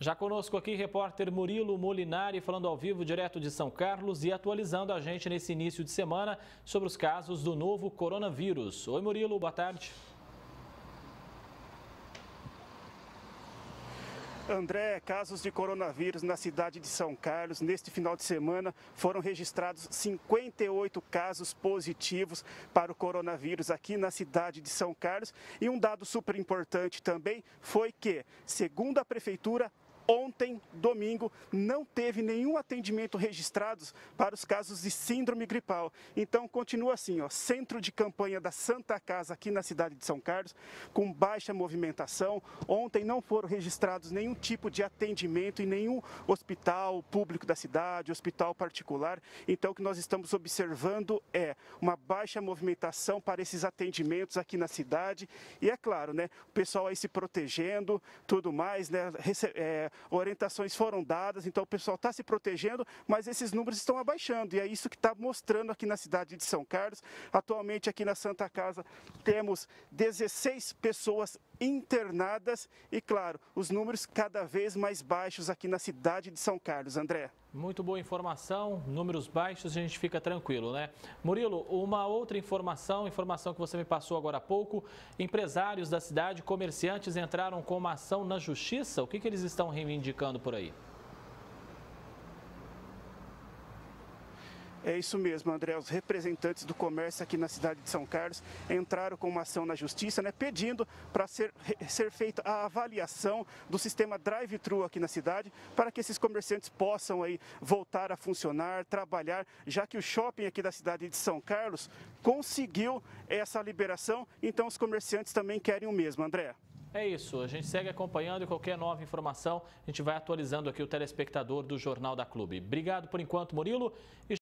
Já conosco aqui, repórter Murilo Molinari, falando ao vivo direto de São Carlos e atualizando a gente nesse início de semana sobre os casos do novo coronavírus. Oi, Murilo, boa tarde. André, casos de coronavírus na cidade de São Carlos. Neste final de semana foram registrados 58 casos positivos para o coronavírus aqui na cidade de São Carlos. E um dado super importante também foi que, segundo a prefeitura, ontem, domingo, não teve nenhum atendimento registrado para os casos de síndrome gripal. Então, continua assim, centro de campanha da Santa Casa aqui na cidade de São Carlos, com baixa movimentação. Ontem não foram registrados nenhum tipo de atendimento em nenhum hospital público da cidade, hospital particular. Então, o que nós estamos observando é uma baixa movimentação para esses atendimentos aqui na cidade. E é claro, né, o pessoal aí se protegendo, tudo mais, né, orientações foram dadas, então o pessoal está se protegendo, mas esses números estão abaixando e é isso que está mostrando aqui na cidade de São Carlos. Atualmente aqui na Santa Casa temos 16 pessoas internadas e, claro, os números cada vez mais baixos aqui na cidade de São Carlos. André. Muito boa informação, números baixos, a gente fica tranquilo, né? Murilo, uma outra informação que você me passou agora há pouco, empresários da cidade, comerciantes entraram com uma ação na justiça, o que eles estão reivindicando por aí? É isso mesmo, André. Os representantes do comércio aqui na cidade de São Carlos entraram com uma ação na justiça, né, pedindo para ser feita a avaliação do sistema drive-thru aqui na cidade, para que esses comerciantes possam aí voltar a funcionar, trabalhar, já que o shopping aqui da cidade de São Carlos conseguiu essa liberação, então os comerciantes também querem o mesmo, André. É isso, a gente segue acompanhando e qualquer nova informação a gente vai atualizando aqui o telespectador do Jornal da Clube. Obrigado por enquanto, Murilo.